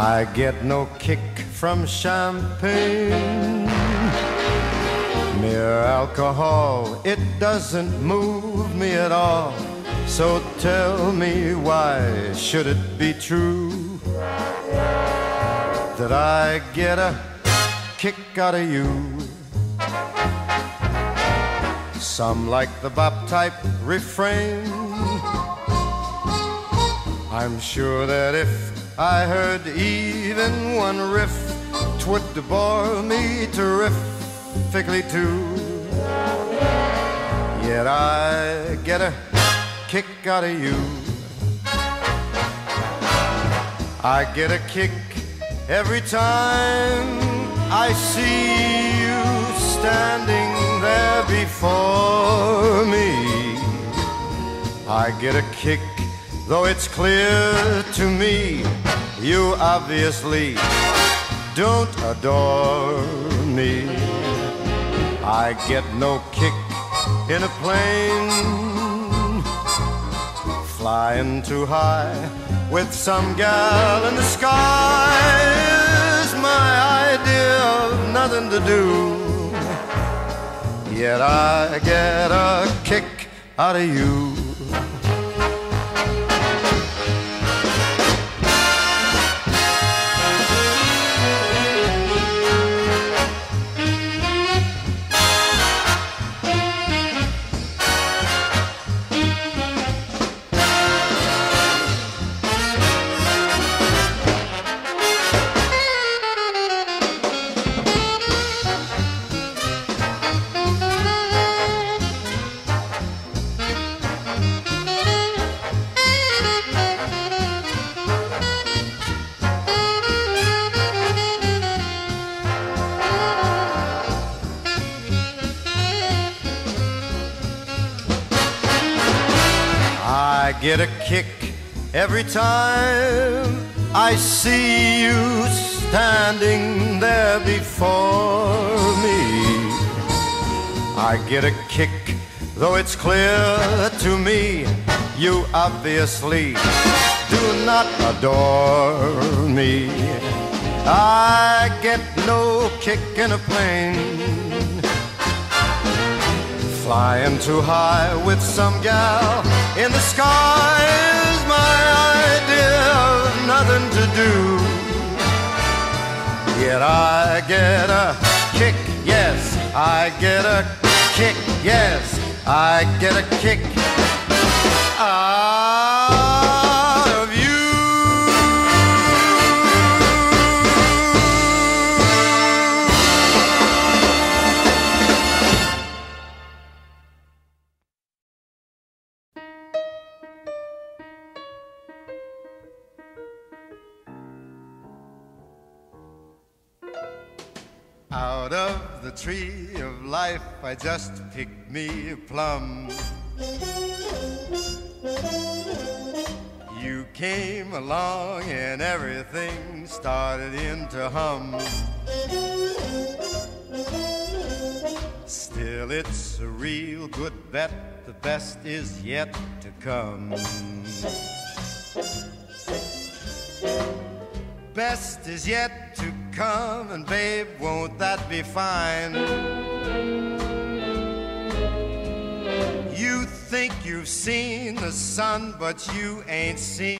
I get no kick from champagne. Mere alcohol, it doesn't move me at all. So tell me, why should it be true that I get a kick out of you? Some like the bop type refrain. I'm sure that if I heard even one riff, 'twould bore me terrifically too. Yet I get a kick out of you. I get a kick every time I see you standing there before me. I get a kick, though it's clear to me you obviously don't adore me. I get no kick in a plane flying too high with some gal in the sky is my idea of nothing to do. Yet I get a kick out of you. I get a kick every time I see you standing there before me. I get a kick, though it's clear to me you obviously do not adore me. I get no kick in a plane flying too high with some gal in the sky is my idea of nothing to do. Yet I get a kick, yes, I get a kick, yes, I get a kick out of you. Out of the tree of life I just picked me a plum. You came along and everything started in to hum. Still it's a real good bet, the best is yet to come. Best is yet to come, and babe, won't that be fine? You think you've seen the sun, but you ain't seen